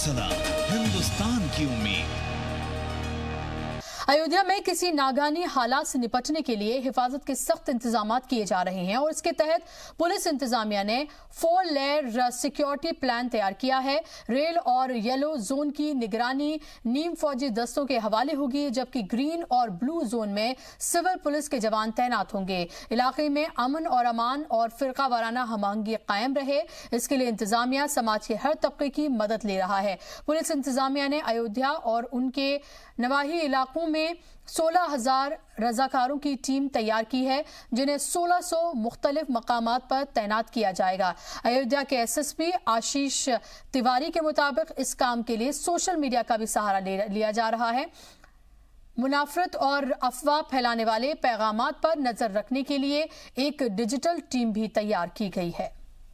फैसला, हिंदुस्तान की उम्मीद। अयोध्या में किसी नागानी हालात से निपटने के लिए हिफाजत के सख्त इंतजाम किए जा रहे हैं और इसके तहत पुलिस इंतजामिया ने 4 लेयर सिक्योरिटी प्लान तैयार किया है। रेल और येलो जोन की निगरानी नीम फौजी दस्तों के हवाले होगी, जबकि ग्रीन और ब्लू जोन में सिविल पुलिस के जवान तैनात होंगे। इलाके में अमन और अमान और फिरका वाराना हमआहंगी कायम रहे, इसके लिए इंतजामिया समाज के हर तबके की मदद ले रहा है। पुलिस इंतजामिया ने अयोध्या और उनके नवाही इलाकों में 16,000 रजाकारों की टीम तैयार की है, जिन्हें 1600 मुख्तलिफ मकामात पर तैनात किया जाएगा। अयोध्या के एसएसपी आशीष तिवारी के मुताबिक इस काम के लिए सोशल मीडिया का भी सहारा लिया जा रहा है। मुनाफरत और अफवाह फैलाने वाले पैगामात पर नजर रखने के लिए एक डिजिटल टीम भी तैयार की गई है।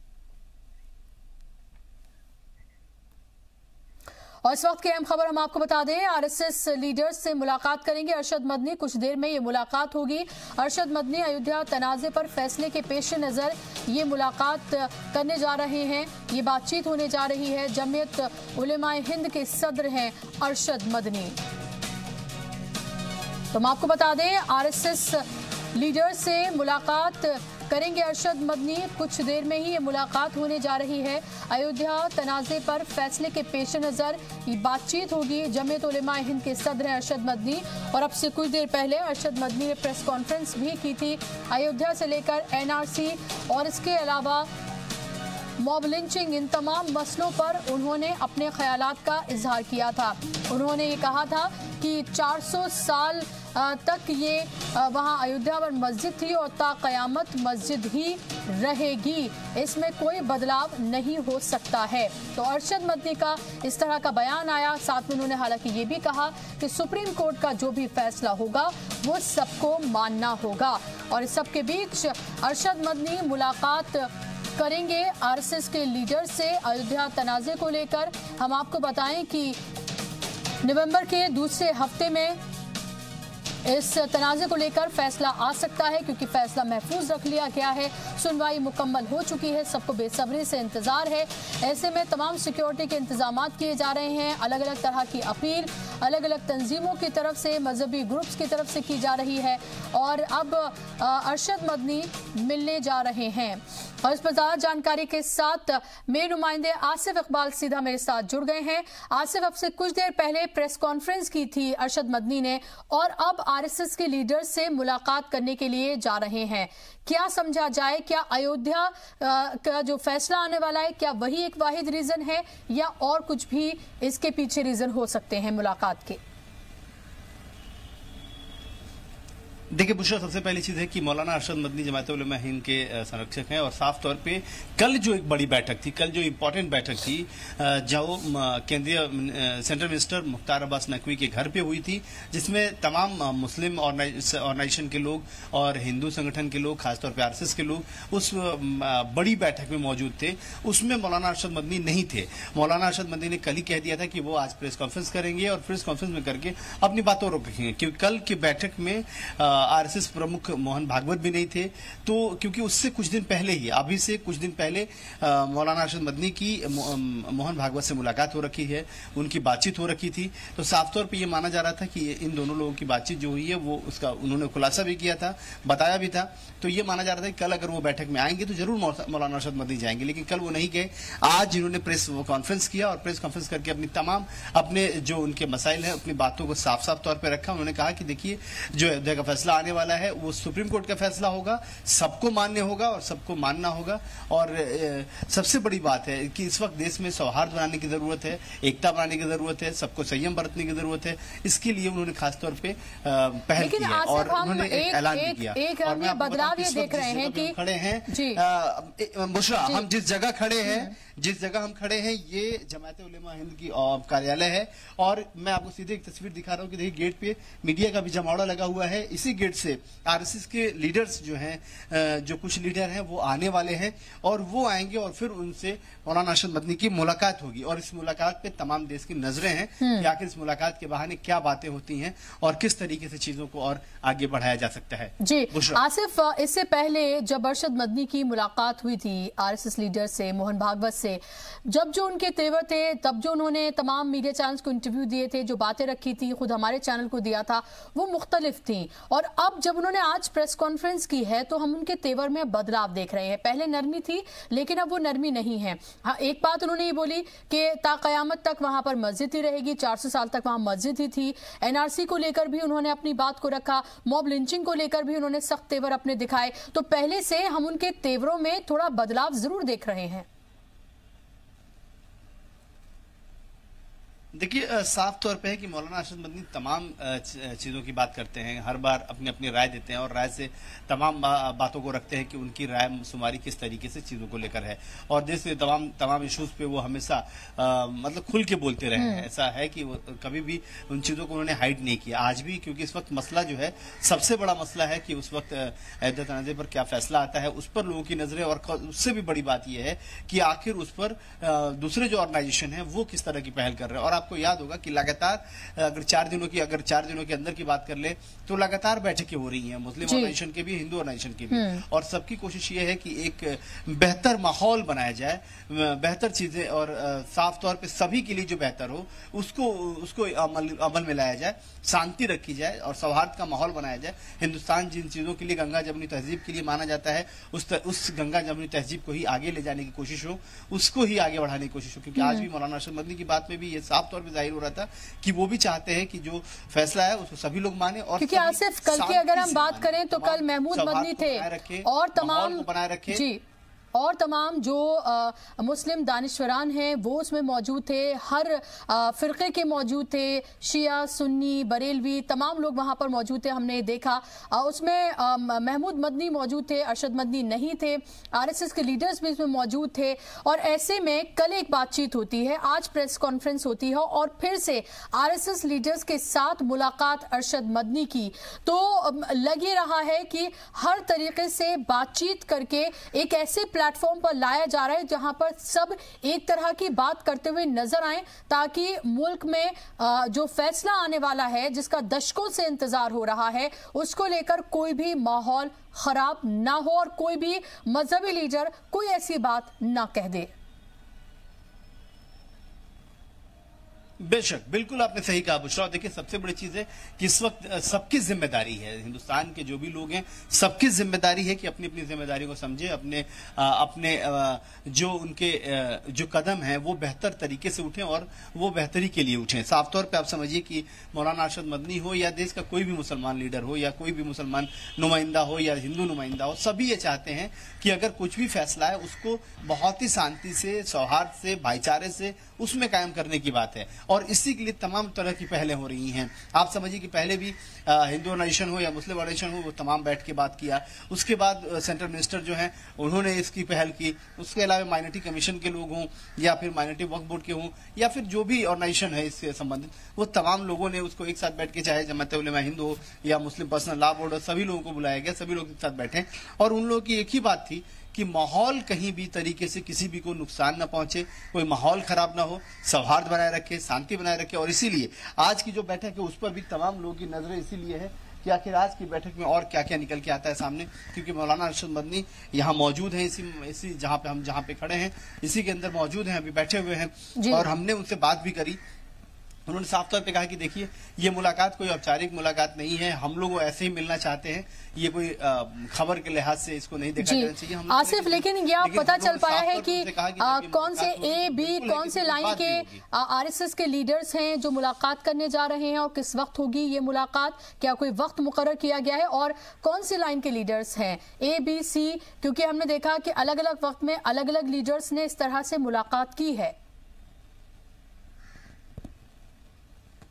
और इस वक्त की अहम खबर हम आपको बता दें, आरएसएस लीडर्स से मुलाकात करेंगे अरशद मदनी। कुछ देर में ये मुलाकात होगी। अरशद मदनी अयोध्या तनाज़े पर फैसले के पेश नज़र ये मुलाकात करने जा रहे हैं, ये बातचीत होने जा रही है। जमीयत उलेमाए हिंद के सदर हैं अरशद मदनी। तो हम आपको बता दें, आरएसएस लीडर्स से मुलाकात करेंगे अरशद मदनी। कुछ देर में ही ये मुलाकात होने जा रही है। अयोध्या तनाज़े पर फैसले के पेश नज़र ये बातचीत होगी। जमीयत उलेमाए हिंद के सदर हैं अरशद मदनी और अब से कुछ देर पहले अरशद मदनी ने प्रेस कॉन्फ्रेंस भी की थी। अयोध्या से लेकर एनआरसी और इसके अलावा मॉब लिंचिंग, इन तमाम मसलों पर उन्होंने अपने ख्यालात का इजहार किया था। उन्होंने ये कहा था कि 400 साल तक ये वहाँ अयोध्या पर मस्जिद थी और ता क़यामत मस्जिद ही रहेगी, इसमें कोई बदलाव नहीं हो सकता है। तो अरशद मदनी का इस तरह का बयान आया। साथ में उन्होंने हालांकि ये भी कहा कि सुप्रीम कोर्ट का जो भी फैसला होगा वो सबको मानना होगा। और इस सब के बीच अरशद मदनी मुलाकात करेंगे आरएसएस के लीडर से अयोध्या तनाज़े को लेकर। हम आपको बताएं कि नवंबर के दूसरे हफ्ते में इस तनाज़े को लेकर फैसला आ सकता है, क्योंकि फैसला महफूज रख लिया गया है। सुनवाई मुकम्मल हो चुकी है, सबको बेसब्री से इंतजार है। ऐसे में तमाम सिक्योरिटी के इंतजाम किए जा रहे हैं। अलग अलग तरह की अपील अलग अलग तंजीमों की तरफ से, मजहबी ग्रुप्स की तरफ से की जा रही है। और अब अरशद मदनी मिलने जा रहे हैं। और इस पर ज़्यादा जानकारी के साथ मेरे नुमाइंदे आसिफ इकबाल सीधा मेरे साथ जुड़ गए हैं। आसिफ, अब से कुछ देर पहले प्रेस कॉन्फ्रेंस की थी अरशद मदनी ने और अब आरएसएस के लीडर से मुलाकात करने के लिए जा रहे हैं। क्या समझा जाए, क्या अयोध्या का जो फैसला आने वाला है, क्या वही एक वाहिद रीजन है या और कुछ भी इसके पीछे रीजन हो सकते हैं मुलाकात के? देखिए बुशरा, सबसे पहली चीज है कि मौलाना अरशद मदनी जमात उलमा हिंद के संरक्षक हैं और साफ तौर पे कल जो एक बड़ी बैठक थी, कल जो इम्पोर्टेंट बैठक थी जो केंद्रीय सेंट्रल मिनिस्टर मुख्तार अब्बास नकवी के घर पे हुई थी, जिसमें तमाम मुस्लिम ऑर्गेनाइजेशन के लोग और हिंदू संगठन के लोग, खासतौर पर आरएसएस के लोग उस बड़ी बैठक में मौजूद थे। उसमें मौलाना अरशद मदनी नहीं थे। मौलाना अरशद मदनी ने कल ही कह दिया था कि वो आज प्रेस कॉन्फ्रेंस करेंगे और प्रेस कॉन्फ्रेंस में करके अपनी बातों रोक रखेंगे, क्योंकि कल की बैठक में आरएसएस प्रमुख मोहन भागवत भी नहीं थे। तो क्योंकि उससे कुछ दिन पहले ही, अभी से कुछ दिन पहले मौलाना अरशद मदनी की मोहन भागवत से मुलाकात हो रखी है, उनकी बातचीत हो रखी थी। तो साफ तौर पे ये माना जा रहा था कि इन दोनों लोगों की बातचीत जो हुई है वो उसका उन्होंने खुलासा भी किया था, बताया भी था। तो ये माना जा रहा था कि कल अगर वो बैठक में आएंगे तो जरूर मौलाना अरशद मदनी जाएंगे, लेकिन कल वो नहीं गए। आज इन्होंने प्रेस कॉन्फ्रेंस किया और प्रेस कॉन्फ्रेंस करके अपने जो उनके मसाइल है, अपनी बातों को साफ साफ तौर पर रखा। उन्होंने कहा कि देखिए, जो अयोध्या का फैसला आने वाला है वो सुप्रीम कोर्ट का फैसला होगा, सबको मान्य होगा और सबको मानना होगा। और सबसे बड़ी बात है कि इस वक्त देश में सौहार्द बनाने की जरूरत है, एकता बनाने की जरूरत है, सबको संयम बरतने की जरूरत है। इसके लिए उन्होंने खासतौर पे पहल की है और उन्होंने एक ऐलान भी किया। और मैं बदलाव ये देख रहे हैं कि खड़े हैं बुशरा, हम जिस जगह खड़े हैं ये जमात उलेमा हिंद की कार्यालय है। और मैं आपको सीधे एक तस्वीर दिखा रहा हूँ कि देखिए, गेट पे मीडिया का भी जमावड़ा लगा हुआ है। इसी उसी गेट से आरएसएस के लीडर्स जो हैं, जो कुछ लीडर हैं वो आने वाले हैं और वो आएंगे और फिर उनसे मौलाना अरशद मदनी की मुलाकात होगी। और इस मुलाकात पे तमाम देश की नजरें हैं कि आखिर इस मुलाकात के बहाने क्या बातें होती हैं और किस तरीके से चीजों को और आगे बढ़ाया जा सकता है। जी आसिफ, इससे पहले जब अरशद मदनी की मुलाकात हुई थी आरएसएस लीडर से, मोहन भागवत से, जब जो उनके तेवर थे, तब जो उन्होंने तमाम मीडिया चैनल्स को इंटरव्यू दिए थे, जो बातें रखी थी, खुद हमारे चैनल को दिया था, वो मुख्तलिफ थी। और अब जब उन्होंने आज प्रेस कॉन्फ्रेंस की है तो हम उनके तेवर में बदलाव देख रहे हैं। पहले नरमी थी लेकिन अब वो नरमी नहीं है। हाँ, एक बात उन्होंने ये बोली कि ता कयामत तक वहां पर मस्जिद ही रहेगी, 400 साल तक वहां मस्जिद ही थी। एनआरसी को लेकर भी उन्होंने अपनी बात को रखा, मॉब लिंचिंग को लेकर भी उन्होंने सख्त तेवर अपने दिखाए। तो पहले से हम उनके तेवरों में थोड़ा बदलाव जरूर देख रहे हैं। देखिए, साफ तौर पे है कि मौलाना अरशद मदनी तमाम चीज़ों की बात करते हैं, हर बार अपनी अपनी राय देते हैं और राय से तमाम बातों को रखते हैं कि उनकी राय शुमारी किस तरीके से चीज़ों को लेकर है। और देश के तमाम इश्यूज पे वो हमेशा मतलब खुल के बोलते रहे हैं। ऐसा है कि वो कभी भी उन चीज़ों को उन्होंने हाइड नहीं किया। आज भी, क्योंकि इस वक्त मसला जो है, सबसे बड़ा मसला है कि उस वक्त अयोध्या तनाज़े पर क्या फैसला आता है, उस पर लोगों की नजरें, और उससे भी बड़ी बात यह है कि आखिर उस पर दूसरे जो ऑर्गेनाइजेशन है वो किस तरह की पहल कर रहे हैं। और आपको याद होगा कि लगातार अगर 4 दिनों के अंदर की बात कर ले तो लगातार बैठकें हो रही हैं, मुस्लिम ऑर्गेनाइजेशन के भी, हिंदू ऑर्गेनाइजेशन के भी, और सबकी कोशिश ये है कि एक बेहतर माहौल बनाया जाए, बेहतर चीजें, और साफ तौर पे सभी के लिए जो बेहतर हो उसको अमल में लाया जाए, शांति रखी जाए और सौहार्द का माहौल बनाया जाए। हिंदुस्तान जिन चीजों के लिए गंगा जमुनी तहजीब के लिए माना जाता है, उस गंगा जमुनी तहजीब को ही आगे ले जाने की कोशिश हो, उसको ही आगे बढ़ाने की कोशिश हो। क्योंकि आज भी मौलाना अरशद मदनी की बात में भी ये साफ तौर पर जाहिर हो रहा था कि वो भी चाहते हैं कि जो फैसला है उसको सभी लोग माने। और क्योंकि आसिफ, कल की अगर हम बात करें तो कल महमूद मदनी थे और तमाम बनाए रखे जी, और तमाम जो मुस्लिम दानिश्वरान हैं वो उसमें मौजूद थे, हर फिरके के मौजूद थे, शिया, सुन्नी, बरेलवी, तमाम लोग वहां पर मौजूद थे। हमने देखा उसमें महमूद मदनी मौजूद थे, अरशद मदनी नहीं थे, आरएसएस के लीडर्स भी इसमें मौजूद थे। और ऐसे में कल एक बातचीत होती है, आज प्रेस कॉन्फ्रेंस होती है और फिर से आरएसएस लीडर्स के साथ मुलाकात अरशद मदनी की, तो लग ही रहा है कि हर तरीके से बातचीत करके एक ऐसे प्लेटफॉर्म पर लाया जा रहा है जहां पर सब एक तरह की बात करते हुए नजर आए, ताकि मुल्क में जो फैसला आने वाला है, जिसका दशकों से इंतजार हो रहा है, उसको लेकर कोई भी माहौल खराब ना हो और कोई भी मजहबी लीडर कोई ऐसी बात ना कह दे। बेशक, बिल्कुल आपने सही कहा बुशरा। देखिए, सबसे बड़ी चीज है कि इस वक्त सबकी जिम्मेदारी है, हिंदुस्तान के जो भी लोग हैं सबकी जिम्मेदारी है कि अपनी अपनी जिम्मेदारी को समझे, अपने जो उनके जो कदम हैं वो बेहतर तरीके से उठें और वो बेहतरी के लिए उठें। साफ तौर पे आप समझिए कि मौलाना अरशद मदनी हो या देश का कोई भी मुसलमान लीडर हो या कोई भी मुसलमान नुमाइंदा हो या हिंदू नुमाइंदा हो, सभी ये चाहते हैं कि अगर कुछ भी फैसला है उसको बहुत ही शांति से, सौहार्द से, भाईचारे से उसमें कायम करने की बात है। और इसी के लिए तमाम तरह की पहलें हो रही हैं। आप समझिए कि पहले भी हिंदू ऑर्गेनाइजेशन हो या मुस्लिम ऑर्गेनाइजेशन हो, वो तमाम बैठ के बात किया। उसके बाद सेंट्रल मिनिस्टर जो हैं उन्होंने इसकी पहल की। उसके अलावा माइनॉरिटी कमीशन के लोग हों या फिर माइनॉरिटी वक्फ बोर्ड के हों या फिर जो भी ऑर्गेनाइजेशन है इससे संबंधित, वो तमाम लोगों ने उसको एक साथ बैठ के, चाहे जमात उलेमा हिंद हो या मुस्लिम पर्सनल लॉ बोर्ड हो, सभी लोगों को बुलाया गया, सभी लोग एक साथ बैठे और उन लोगों की एक ही बात थी कि माहौल कहीं भी तरीके से किसी भी को नुकसान न पहुंचे, कोई माहौल खराब ना हो, सौहार्द बनाए रखे, शांति बनाए रखे। और इसीलिए आज की जो बैठक है उस पर भी तमाम लोगों की नजरें इसीलिए है कि आखिर आज की बैठक में और क्या क्या निकल के आता है सामने, क्योंकि मौलाना अरशद मदनी यहाँ मौजूद हैं, इसी जहाँ पे खड़े हैं, इसी के अंदर मौजूद हैं, अभी बैठे हुए हैं। और हमने उनसे बात भी करी। उन्होंने साफ तौर पे कहा कि देखिए, ये मुलाकात कोई औपचारिक मुलाकात नहीं है, हम लोग ऐसे ही मिलना चाहते हैं, ये कोई खबर के लिहाज से इसको नहीं देखा जाना चाहिए। आसिफ, लेकिन ये आप पता चल पाया है कि कौन से ए बी कौन से लाइन के आरएसएस के लीडर्स हैं जो मुलाकात करने जा रहे हैं और किस वक्त होगी ये मुलाकात? क्या कोई वक्त मुकर्रर किया गया है? और कौन सी लाइन के लीडर्स हैं, ए बी सी? क्योंकि हमने देखा कि अलग अलग वक्त में अलग अलग लीडर्स ने इस तरह से मुलाकात की है।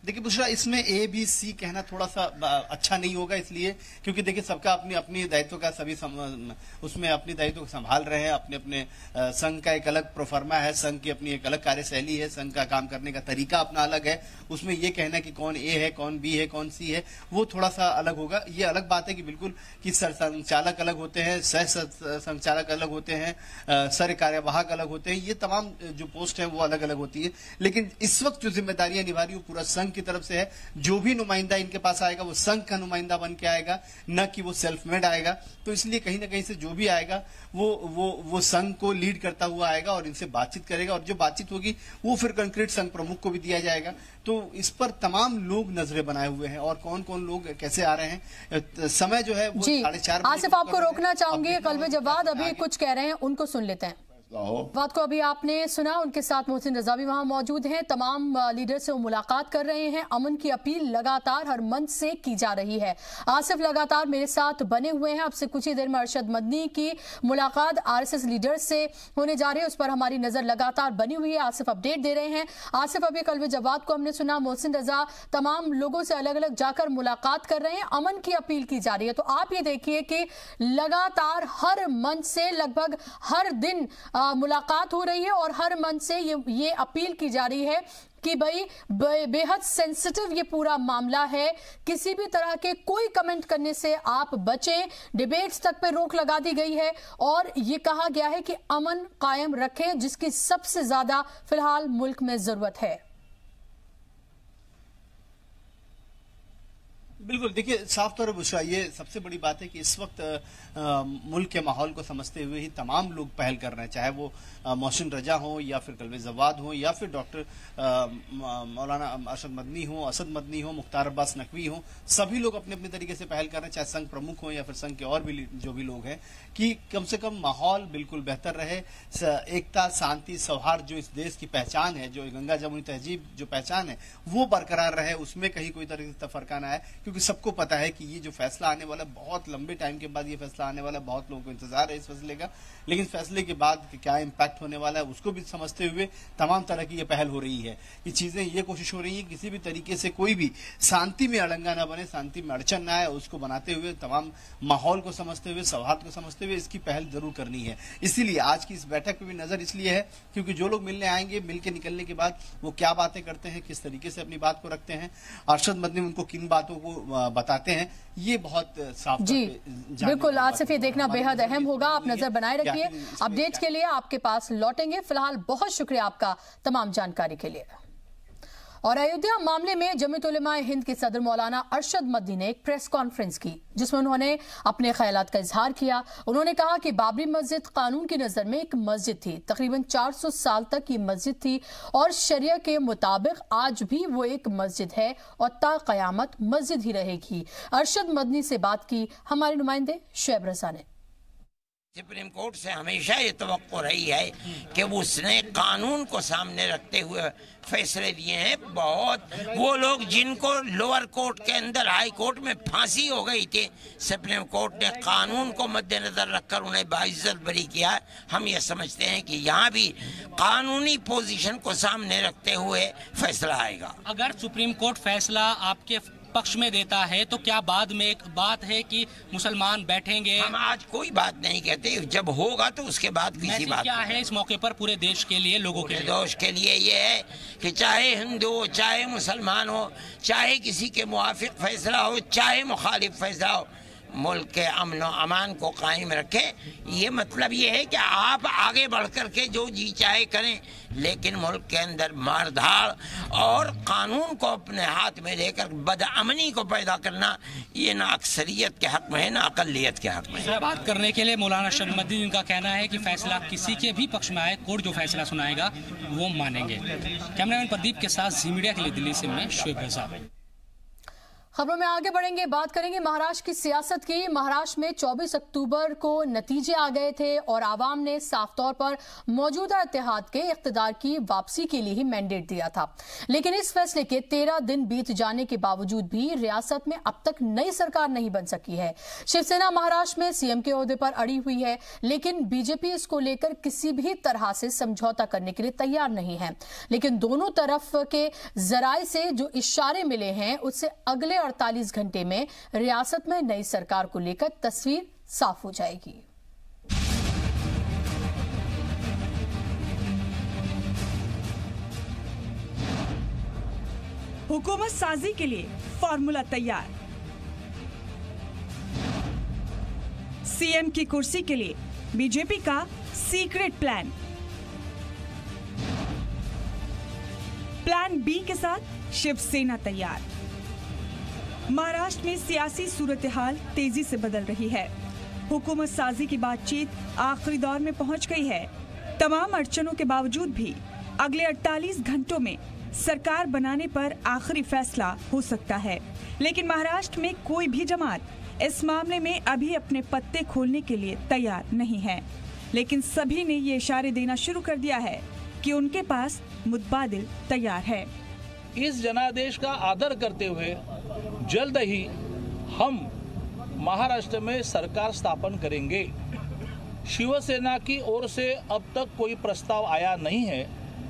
देखिए बुशरा, इसमें ए बी सी कहना थोड़ा सा अच्छा नहीं होगा, इसलिए क्योंकि देखिए सबका अपनी अपनी दायित्व का सभी उसमें अपनी दायित्व को संभाल रहे हैं। अपने अपने संघ का एक अलग प्रोफार्मा है, संघ की अपनी एक अलग कार्यशैली है, संघ का काम करने का तरीका अपना अलग है। उसमें ये कहना कि कौन ए है, कौन बी है, कौन सी है, वो थोड़ा सा अलग होगा। ये अलग बात है कि बिल्कुल कि संचालक अलग होते हैं, सह संचालक अलग होते हैं, सर कार्यवाहक अलग होते हैं, ये तमाम जो पोस्ट है वो अलग अलग होती है। लेकिन इस वक्त जो जिम्मेदारियां निभा रही वो पूरा संघ की तरफ से है। जो भी नुमाइंदा इनके पास आएगा वो संघ का नुमाइंदा बन के आएगा, न कि वो सेल्फ मेड आएगा। तो इसलिए कहीं ना कहीं से जो भी आएगा वो संघ को लीड करता हुआ आएगा और इनसे बातचीत करेगा, और जो बातचीत होगी वो फिर कंक्रीट संघ प्रमुख को भी दिया जाएगा। तो इस पर तमाम लोग नजरें बनाए हुए हैं और कौन कौन लोग कैसे आ रहे हैं। समय जो है वो 4:30 बजे। आसिफ, आपको रोकना चाहूंगी, कल्बे जवाद अभी कुछ कह रहे हैं, उनको सुन लेते हैं। बात को अभी आपने सुना, उनके साथ मोहसिन रजा भी वहां मौजूद हैं। तमाम लीडर से वो मुलाकात कर रहे हैं। अमन की अपील लगातार हर मंच से की जा रही है। आसिफ लगातार मेरे साथ बने हुए हैं। अब से कुछ ही देर में अरशद मदनी की मुलाकात आरएसएस लीडर से होने जा रही है, उस पर हमारी नजर लगातार बनी हुई है। आसिफ अपडेट दे रहे हैं। आसिफ, अभी कल्बे जवाद को हमने सुना, मोहसिन रजा तमाम लोगों से अलग अलग जाकर मुलाकात कर रहे हैं, अमन की अपील की जा रही है। तो आप ये देखिए कि लगातार हर मंच से लगभग हर दिन मुलाकात हो रही है और हर मंच से ये अपील की जा रही है कि भाई बेहद सेंसिटिव ये पूरा मामला है, किसी भी तरह के कोई कमेंट करने से आप बचें। डिबेट्स तक पे रोक लगा दी गई है और ये कहा गया है कि अमन कायम रखें, जिसकी सबसे ज्यादा फिलहाल मुल्क में जरूरत है। बिल्कुल, देखिए साफ तौर पर बुशरा, ये सबसे बड़ी बात है कि इस वक्त मुल्क के माहौल को समझते हुए ही तमाम लोग पहल कर रहे हैं, चाहे वो मोहसिन रजा हो या फिर कल्बे जवाद हो या फिर डॉक्टर मौलाना अरशद मदनी हो, असद मदनी हो, मुख्तार अब्बास नकवी हो। सभी लोग अपने अपने तरीके से पहल कर रहे हैं, चाहे संघ प्रमुख हो या फिर संघ के और भी जो भी लोग हैं, कि कम से कम माहौल बिल्कुल बेहतर रहे। एकता, शांति, सौहार्द जो इस देश की पहचान है, जो गंगा जमुनी तहजीब जो पहचान है, वो बरकरार रहे, उसमें कहीं कोई तरह से तफरका ना आए। क्योंकि सबको पता है कि ये जो फैसला आने वाला, बहुत लंबे टाइम के बाद ये फैसला आने वाला, बहुत लोगों को इंतजार है इस फैसले का, लेकिन फैसले के बाद क्या इम्पैक्ट होने वाला है उसको भी समझते हुए तमाम तरह की ये पहल हो रही है। ये चीजें, ये कोशिश हो रही है किसी भी तरीके से कोई भी शांति में अड़ंगा ना बने, शांति में अड़चन ना आए, उसको बनाते हुए तमाम माहौल को समझते हुए, सौहार्द को समझते हुए इसकी पहल जरूर करनी है। इसीलिए आज की इस बैठक पर भी नजर इसलिए है क्योंकि जो लोग मिलने आएंगे, मिलकर निकलने के बाद वो क्या बातें करते हैं, किस तरीके से अपनी बात को रखते हैं, अरशद मदनी उनको किन बातों को बताते हैं, ये बहुत साफ जी बिल्कुल। आसिफ, ये देखना बेहद अहम होगा, आप नजर बनाए रखिए। अपडेट के लिए आपके पास लौटेंगे। फिलहाल बहुत शुक्रिया आपका तमाम जानकारी के लिए। और अयोध्या मामले में जमीयत उलमा हिंद के सदर मौलाना अरशद मदनी ने एक प्रेस कॉन्फ्रेंस की, जिसमें उन्होंने अपने ख्यालात का इजहार किया। उन्होंने कहा कि बाबरी मस्जिद कानून की नजर में एक मस्जिद थी, तकरीबन 400 साल तक ये मस्जिद थी और शरिया के मुताबिक आज भी वो एक मस्जिद है और ता कयामत मस्जिद ही रहेगी। अरशद मदनी से बात की हमारे नुमाइंदे शुएब रजा ने। सुप्रीम कोर्ट से हमेशा ये तवक्को रही है कि उसने कानून को सामने रखते हुए फैसले दिए हैं। बहुत वो लोग जिनको लोअर कोर्ट के अंदर हाई कोर्ट में फांसी हो गई थी, सुप्रीम कोर्ट ने कानून को मद्देनजर रखकर उन्हें बाइज्जत बरी किया। हम ये समझते हैं कि यहाँ भी कानूनी पोजीशन को सामने रखते हुए फैसला आएगा। अगर सुप्रीम कोर्ट फैसला आपके पक्ष में देता है तो क्या बाद में एक बात है कि मुसलमान बैठेंगे? हम आज कोई बात नहीं कहते, जब होगा तो उसके बाद किसी बात क्या है इस मौके पर पूरे देश के लिए, लोगों के देश के लिए ये है कि चाहे हिंदू हो, चाहे मुसलमान हो, चाहे किसी के मुआफिक फैसला हो, चाहे मुखालिफ फैसला हो, मुल्क के अमन व अमान को कायम रखें। ये मतलब ये है कि आप आगे बढ़ कर के जो जी चाहे करें, लेकिन मुल्क के अंदर मारधाड़ और कानून को अपने हाथ में लेकर बदअमनी को पैदा करना, ये ना अक्सरियत के हक में है, ना अकलियत के हक में है। बात करने के लिए मौलाना अरशद मदनी, जिनका कहना है कि फैसला किसी के भी पक्ष में आए, कोर्ट जो फैसला सुनाएगा वो मानेंगे। कैमरामैन प्रदीप के साथ जी मीडिया के लिए दिल्ली से मैं शुएब रजा। खबरों में आगे बढ़ेंगे, बात करेंगे महाराष्ट्र की सियासत की। महाराष्ट्र में 24 अक्टूबर को नतीजे आ गए थे और आवाम ने साफ तौर पर मौजूदा इत्तेहाद के इख्तिदार की वापसी के लिए ही मैंडेट दिया था। लेकिन इस फैसले के 13 दिन बीत जाने के बावजूद भी रियासत में अब तक नई सरकार नहीं बन सकी है। शिवसेना महाराष्ट्र में सीएम के ओहदे पर अड़ी हुई है, लेकिन बीजेपी इसको लेकर किसी भी तरह से समझौता करने के लिए तैयार नहीं है। लेकिन दोनों तरफ के जराए से जो इशारे मिले हैं उससे अगले 48 घंटे में रियासत में नई सरकार को लेकर तस्वीर साफ हो जाएगी। हुकूमत साजी के लिए फॉर्मूला तैयार। सीएम की कुर्सी के लिए बीजेपी का सीक्रेट प्लान बी के साथ शिवसेना तैयार। महाराष्ट्र में सियासी सूरत-ए-हाल तेजी से बदल रही है। हुकूमत साजी की बातचीत आखिरी दौर में पहुंच गई है। तमाम अड़चनों के बावजूद भी अगले 48 घंटों में सरकार बनाने पर आखिरी फैसला हो सकता है। लेकिन महाराष्ट्र में कोई भी जमात इस मामले में अभी अपने पत्ते खोलने के लिए तैयार नहीं है। लेकिन सभी ने ये इशारे देना शुरू कर दिया है कि उनके पास मुतबादिल तैयार है। इस जनादेश का आदर करते हुए जल्द ही हम महाराष्ट्र में सरकार स्थापन करेंगे। शिवसेना की ओर से अब तक कोई प्रस्ताव आया नहीं है।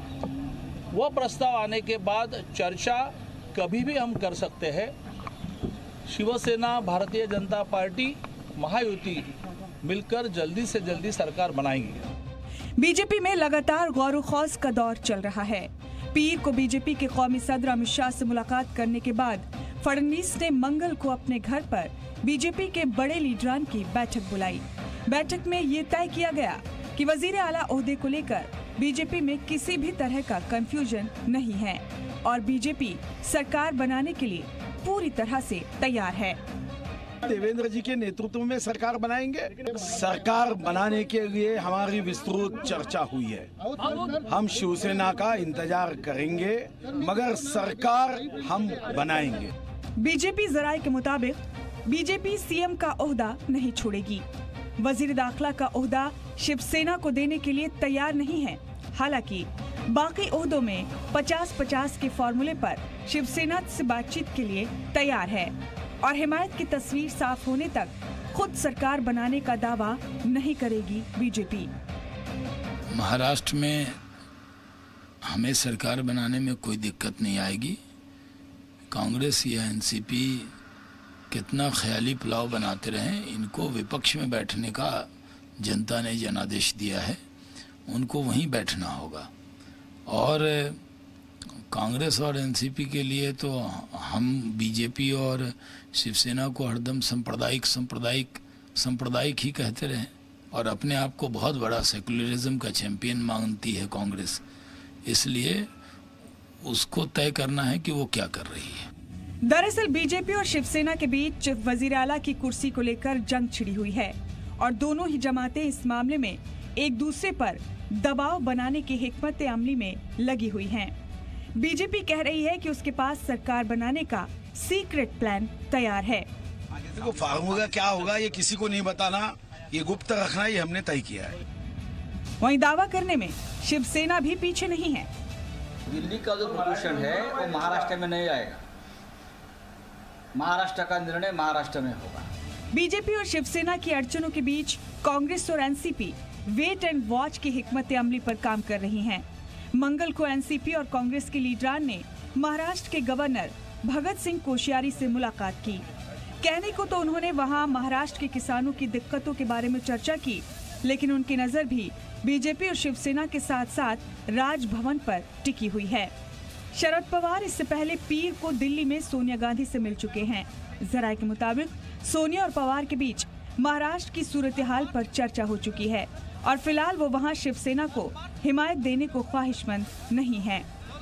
वह प्रस्ताव आने के बाद चर्चा कभी भी हम कर सकते हैं। शिवसेना, भारतीय जनता पार्टी, महायुति मिलकर जल्दी से जल्दी सरकार बनाएंगे। बीजेपी में लगातार गौर खौज का दौर चल रहा है। पीर को बीजेपी के कौमी सदर अमित शाह से मुलाकात करने के बाद फडणवीस ने मंगल को अपने घर पर बीजेपी के बड़े लीडरान की बैठक बुलाई। बैठक में ये तय किया गया कि वजीर आला ओहदे को लेकर बीजेपी में किसी भी तरह का कंफ्यूजन नहीं है और बीजेपी सरकार बनाने के लिए पूरी तरह से तैयार है। देवेंद्र जी के नेतृत्व में सरकार बनाएंगे। सरकार बनाने के लिए हमारी विस्तृत चर्चा हुई है। हम शिवसेना का इंतजार करेंगे, मगर सरकार हम बनाएंगे। बीजेपी जराये के मुताबिक बीजेपी सीएम का ओहदा नहीं छोड़ेगी। वजीर दाखिला का ओहदा शिवसेना को देने के लिए तैयार नहीं है। हालांकि बाकी ओहदों में 50-50 के फॉर्मूले पर शिवसेना से बातचीत के लिए तैयार है और हिमायत की तस्वीर साफ होने तक खुद सरकार बनाने का दावा नहीं करेगी बीजेपी। महाराष्ट्र में हमें सरकार बनाने में कोई दिक्कत नहीं आएगी। कांग्रेस या एनसीपी कितना ख्याली पुलाव बनाते रहें, इनको विपक्ष में बैठने का जनता ने जनादेश दिया है, उनको वहीं बैठना होगा। और कांग्रेस और एनसीपी के लिए तो हम बीजेपी और शिवसेना को हरदम सांप्रदायिक ही कहते रहे और अपने आप को बहुत बड़ा सेकुलरिज्म का चैंपियन मानती है कांग्रेस। इसलिए उसको तय करना है कि वो क्या कर रही है। दरअसल बीजेपी और शिवसेना के बीच वजीर आला की कुर्सी को लेकर जंग छिड़ी हुई है और दोनों ही जमातें इस मामले में एक दूसरे पर दबाव बनाने की हिकमत अमली में लगी हुई हैं। बीजेपी कह रही है कि उसके पास सरकार बनाने का सीक्रेट प्लान तैयार है। देखो, फार्मूला क्या होगा ये किसी को नहीं बताना, ये गुप्त रखना ये हमने तय किया है। वहीं दावा करने में शिवसेना भी पीछे नहीं है। दिल्ली का जो प्रदूषण है वो महाराष्ट्र में नहीं आएगा। महाराष्ट्र का निर्णय महाराष्ट्र में होगा। बीजेपी और शिवसेना की अड़चनों के बीच कांग्रेस और एनसीपी वेट एंड वॉच की हिकमत अमली पर काम कर रही हैं। मंगल को एनसीपी और कांग्रेस के लीडरान ने महाराष्ट्र के गवर्नर भगत सिंह कोश्यारी से मुलाकात की। कहने को तो उन्होंने वहां महाराष्ट्र के किसानों की दिक्कतों के बारे में चर्चा की, लेकिन उनकी नजर भी बीजेपी और शिवसेना के साथ साथ राजभवन पर टिकी हुई है। शरद पवार इससे पहले पीर को दिल्ली में सोनिया गांधी से मिल चुके हैं। जराये के मुताबिक सोनिया और पवार के बीच महाराष्ट्र की सूरत-ए-हाल पर चर्चा हो चुकी है और फिलहाल वो वहां शिवसेना को हिमायत देने को ख्वाहिशमंद नहीं है।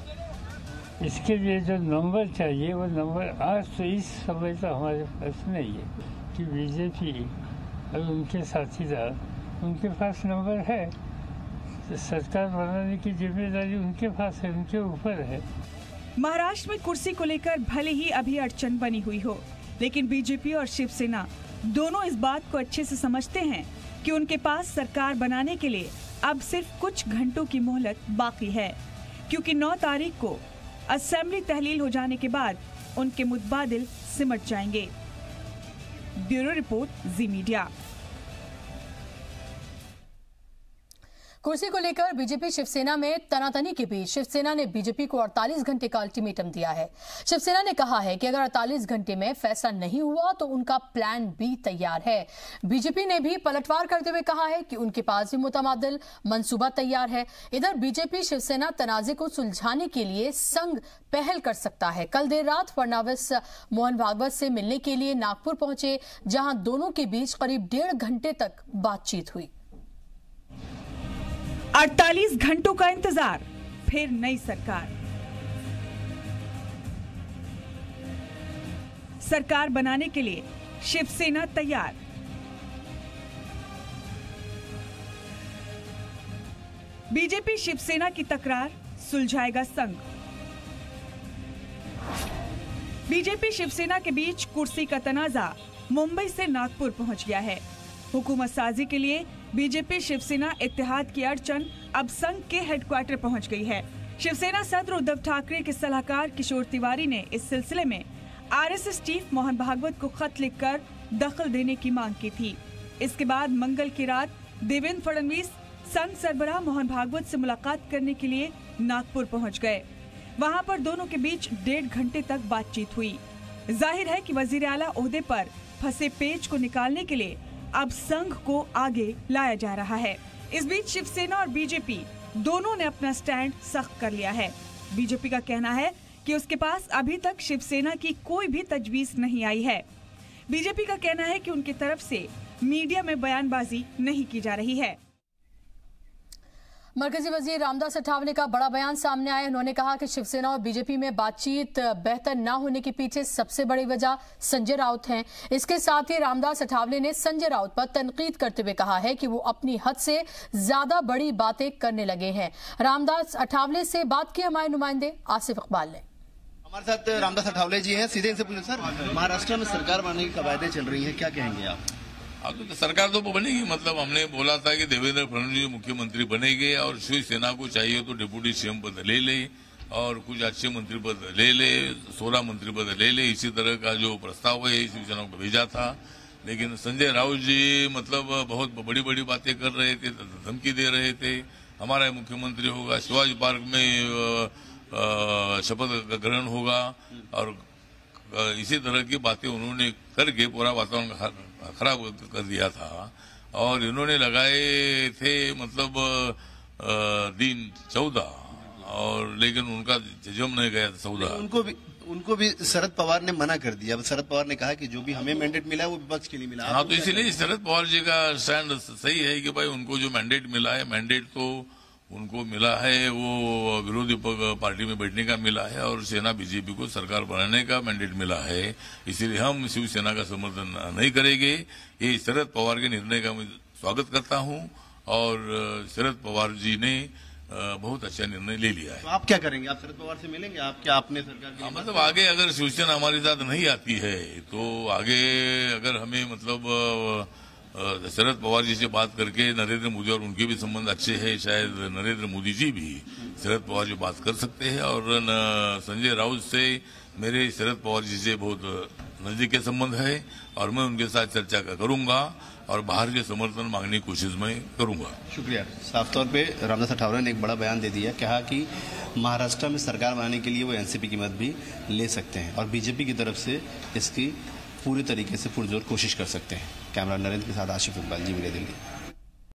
इसके लिए जो नंबर चाहिए वो नंबर आज तो इस समय तो हमारे पास नहीं है कि बीजेपी और उनके साथीदार उनके पास नंबर है। तो सरकार बनाने की जिम्मेदारी उनके पास है, उनके ऊपर है। महाराष्ट्र में कुर्सी को लेकर भले ही अभी अड़चन बनी हुई हो, लेकिन बीजेपी और शिवसेना दोनों इस बात को अच्छे से समझते हैं कि उनके पास सरकार बनाने के लिए अब सिर्फ कुछ घंटों की मोहलत बाकी है, क्योंकि 9 तारीख को असेंबली तहलील हो जाने के बाद उनके मुतबादिल सिमट जाएंगे। Bureau report, Zee media. कुर्सी को लेकर बीजेपी शिवसेना में तनातनी के बीच शिवसेना ने बीजेपी को 48 घंटे का अल्टीमेटम दिया है। शिवसेना ने कहा है कि अगर 48 घंटे में फैसला नहीं हुआ तो उनका प्लान बी तैयार है। बीजेपी ने भी पलटवार करते हुए कहा है कि उनके पास भी मुतमादिल मंसूबा तैयार है। इधर बीजेपी शिवसेना तनाजे को सुलझाने के लिए संघ पहल कर सकता है। कल देर रात फडणवीस मोहन भागवत से मिलने के लिए नागपुर पहुंचे, जहां दोनों के बीच करीब 1.5 घंटे तक बातचीत हुई। 48 घंटों का इंतजार, फिर नई सरकार। सरकार बनाने के लिए शिवसेना तैयार। बीजेपी शिवसेना की तकरार सुलझाएगा संघ। बीजेपी शिवसेना के बीच कुर्सी का तनाजा मुंबई से नागपुर पहुंच गया है। हुकूमत साजी के लिए बीजेपी शिवसेना इत्तेहाद की अड़चन अब संघ के हेडक्वार्टर पहुंच गई है। शिवसेना सदर उद्धव ठाकरे के सलाहकार किशोर तिवारी ने इस सिलसिले में आरएसएस चीफ मोहन भागवत को खत लिखकर दखल देने की मांग की थी। इसके बाद मंगल की रात देवेंद्र फडणवीस संघ सरबराह मोहन भागवत से मुलाकात करने के लिए नागपुर पहुंच गए। वहां पर दोनों के बीच 1.5 घंटे तक बातचीत हुई। जाहिर है कि वजीर आला ओहदे पर फंसे पेच को निकालने के लिए अब संघ को आगे लाया जा रहा है। इस बीच शिवसेना और बीजेपी दोनों ने अपना स्टैंड सख्त कर लिया है। बीजेपी का कहना है कि उसके पास अभी तक शिवसेना की कोई भी तजवीज नहीं आई है। बीजेपी का कहना है कि उनकी तरफ से मीडिया में बयानबाजी नहीं की जा रही है। मरकजी वजीर रामदास अठावले का बड़ा बयान सामने आया। उन्होंने कहा कि शिवसेना और बीजेपी में बातचीत बेहतर न होने के पीछे सबसे बड़ी वजह संजय राउत हैं। इसके साथ ही रामदास अठावले ने संजय राउत पर तनकीद करते हुए कहा है कि वो अपनी हद से ज्यादा बड़ी बातें करने लगे हैं। रामदास अठावले से बात की हमारे नुमाइंदे आसिफ इकबाल ने। हमारे साथ रामदास अठावले जी हैं, सीधे इनसे पूछें सर, महाराष्ट्र में सरकार बनाने की कवायदें चल रही हैं, क्या कहेंगे आप? अब तो सरकार तो बनेगी, मतलब हमने बोला था कि देवेंद्र फडणवीस मुख्यमंत्री बनेंगे और शिवसेना को चाहिए तो डिप्टी सीएम पद ले ले और कुछ अच्छे मंत्री पद ले ले, 16 मंत्री पद ले ले। इसी तरह का जो प्रस्ताव है शिवसेना को भेजा था। लेकिन संजय राउत जी मतलब बहुत बड़ी बड़ी बातें कर रहे थे, धमकी दे रहे थे, हमारा मुख्यमंत्री होगा, शिवाजी पार्क में शपथ ग्रहण होगा और इसी तरह की बातें उन्होंने करके पूरा वातावरण खराब कर दिया था। और इन्होंने लगाए थे मतलब दिन 14 और लेकिन उनका जम नहीं गया 14। उनको भी शरद पवार ने मना कर दिया। शरद पवार ने कहा कि जो भी हमें मैंडेट मिला है वो विपक्ष के लिए मिला। हाँ, तो इसीलिए शरद पवार जी का स्टैंड सही है कि भाई उनको जो मैंडेट मिला है, मैंडेट तो उनको मिला है वो विरोधी पार्टी में बैठने का मिला है और सेना बीजेपी को सरकार बनाने का मैंडेट मिला है। इसीलिए हम शिवसेना का समर्थन नहीं करेंगे। ये शरद पवार के निर्णय का मैं स्वागत करता हूं और शरद पवार जी ने बहुत अच्छा निर्णय ले लिया है। तो आप क्या करेंगे? आप शरद पवार से मिलेंगे? आप क्या अपने सरकार की मतलब आगे अगर शिवसेना हमारे साथ नहीं आती है तो आगे अगर हमें मतलब शरद पवार जी से बात करके नरेंद्र मोदी और उनके भी संबंध अच्छे हैं, शायद नरेंद्र मोदी जी भी शरद पवार जी बात कर सकते हैं। और संजय राउत से मेरे शरद पवार जी से बहुत नजदीक के संबंध है और मैं उनके साथ चर्चा करूंगा और बाहर के समर्थन मांगने की कोशिश में करूंगा। शुक्रिया। साफ तौर पे रामदास अठावले ने एक बड़ा बयान दे दिया, कहा कि महाराष्ट्र में सरकार बनाने के लिए वो एनसीपी की मदद भी ले सकते हैं और बीजेपी की तरफ से इसकी पूरी तरीके से पुरजोर कोशिश कर सकते हैं। कैमरा नरेंद्र के साथ आशिफ इकबाल, जी मीडिया, दिल्ली।